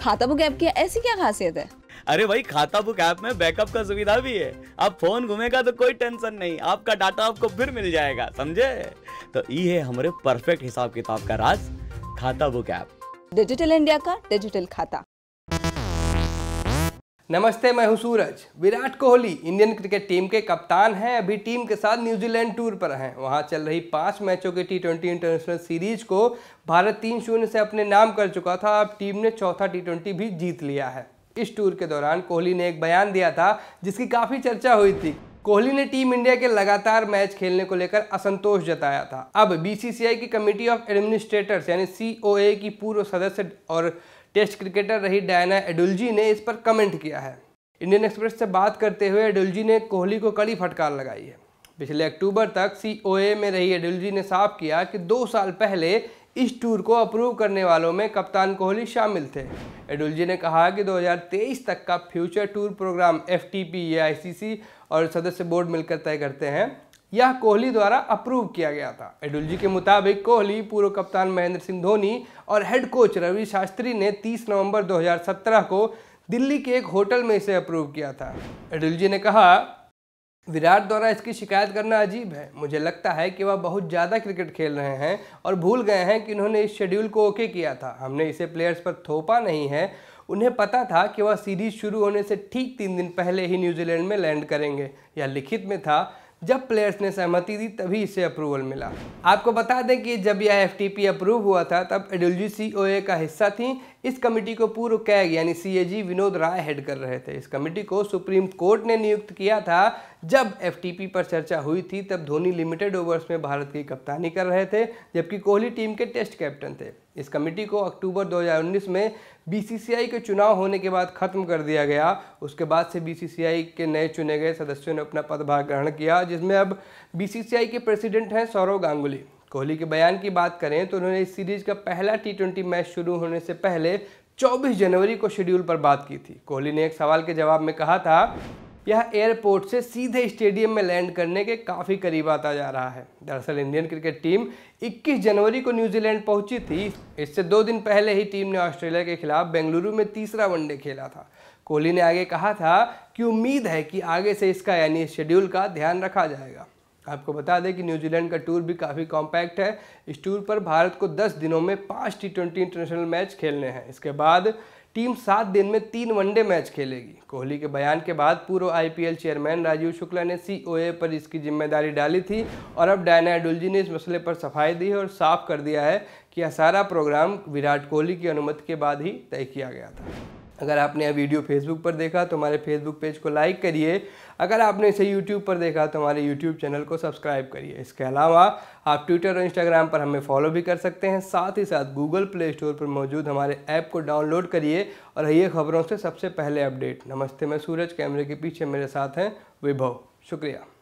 खाता book app की ऐसी क्या खासियत है? अरे भाई, खाता बुक ऐप में बैकअप का सुविधा भी है। अब फोन घूमेगा तो कोई टेंशन नहीं, आपका डाटा आपको फिर मिल जाएगा, समझे? तो ये है हमारे परफेक्ट हिसाब किताब का राज, खाता बुक ऐप। डिजिटल इंडिया का डिजिटल खाता। नमस्ते, मैं हूं Suraj. Virat Kohli Indian cricket team के कप्तान हैं। अभी टीम के साथ न्यूजीलैंड टूर पर हैं। वहां चल रही 5 मैचों की T20 इंटरनेशनल सीरीज को भारत 3-0 से अपने नाम कर चुका था। अब टीम ने चौथा T20 भी जीत लिया है। इस टूर के दौरान कोहली ने एक बयान दिया था जिसकी काफ़ी चर्चा हुई थी। कोहली ने टीम इंडिया के लगातार मैच खेलने को लेकर असंतोष जताया था। अब BCCI की कमेटी ऑफ एडमिनिस्ट्रेटर्स यानी COA की पूर्व सदस्य और टेस्ट क्रिकेटर रही डायना एडुल्जी ने इस पर कमेंट किया है। इंडियन एक्सप्रेस से बात करते हुए एडुल्जी ने कोहली को कड़ी फटकार लगाई है। पिछले अक्टूबर तक COA में रही एडुल्जी ने साफ किया कि 2 साल पहले इस टूर को अप्रूव करने वालों में कप्तान कोहली शामिल थे। एडुल्जी ने कहा कि 2023 तक का फ्यूचर टूर प्रोग्राम FTP ये ICC और सदस्य बोर्ड मिलकर तय करते हैं। यह कोहली द्वारा अप्रूव किया गया था। एडुल्जी के मुताबिक कोहली, पूर्व कप्तान महेंद्र सिंह धोनी और हेड कोच रवि शास्त्री ने 30 नवंबर 2017 को दिल्ली के एक होटल में इसे अप्रूव किया था। एडुल्जी ने कहा, विराट द्वारा इसकी शिकायत करना अजीब है। मुझे लगता है कि वह बहुत ज़्यादा क्रिकेट खेल रहे हैं और भूल गए हैं कि उन्होंने इस शेड्यूल को ओके किया था। हमने इसे प्लेयर्स पर थोपा नहीं है। उन्हें पता था कि वह सीरीज शुरू होने से ठीक 3 दिन पहले ही न्यूजीलैंड में लैंड करेंगे। यह लिखित में था। जब प्लेयर्स ने सहमति दी तभी इसे अप्रूवल मिला। आपको बता दें कि जब यह FTP अप्रूव हुआ था तब एडुल्जी COA का हिस्सा थी। इस कमेटी को पूर्व कैग यानी CAG विनोद राय हेड कर रहे थे। इस कमेटी को सुप्रीम कोर्ट ने नियुक्त किया था। जब FTP पर चर्चा हुई थी तब धोनी लिमिटेड ओवर्स में भारत की कप्तानी कर रहे थे, जबकि कोहली टीम के टेस्ट कैप्टन थे। इस कमेटी को अक्टूबर 2019 में BCCI के चुनाव होने के बाद खत्म कर दिया गया। उसके बाद से BCCI के नए चुने गए सदस्यों ने अपना पदभार ग्रहण किया, जिसमें अब BCCI के प्रेसिडेंट हैं सौरव गांगुली। कोहली के बयान की बात करें तो उन्होंने इस सीरीज का पहला T20 मैच शुरू होने से पहले 24 जनवरी को शेड्यूल पर बात की थी। कोहली ने एक सवाल के जवाब में कहा था, यह एयरपोर्ट से सीधे स्टेडियम में लैंड करने के काफ़ी करीब आता जा रहा है। दरअसल इंडियन क्रिकेट टीम 21 जनवरी को न्यूजीलैंड पहुंची थी। इससे 2 दिन पहले ही टीम ने ऑस्ट्रेलिया के खिलाफ बेंगलुरु में तीसरा वनडे खेला था। कोहली ने आगे कहा था कि उम्मीद है कि आगे से इसका यानी शेड्यूल का ध्यान रखा जाएगा। आपको बता दें कि न्यूजीलैंड का टूर भी काफ़ी कॉम्पैक्ट है। इस टूर पर भारत को 10 दिनों में 5 T20 इंटरनेशनल मैच खेलने हैं। इसके बाद टीम 7 दिन में 3 वनडे मैच खेलेगी। कोहली के बयान के बाद पूर्व IPL चेयरमैन राजीव शुक्ला ने COA पर इसकी जिम्मेदारी डाली थी और अब डायना एडुल्जी ने इस मसले पर सफाई दी है और साफ कर दिया है कि यह सारा प्रोग्राम विराट कोहली की अनुमति के बाद ही तय किया गया था। अगर आपने यह वीडियो फेसबुक पर देखा तो हमारे फेसबुक पेज को लाइक करिए। अगर आपने इसे यूट्यूब पर देखा तो हमारे यूट्यूब चैनल को सब्सक्राइब करिए। इसके अलावा आप ट्विटर और इंस्टाग्राम पर हमें फॉलो भी कर सकते हैं। साथ ही साथ गूगल प्ले स्टोर पर मौजूद हमारे ऐप को डाउनलोड करिए और रहिए खबरों से सबसे पहले अपडेट। नमस्ते, मैं सूरज। कैमरे के पीछे मेरे साथ हैं विभव। शुक्रिया।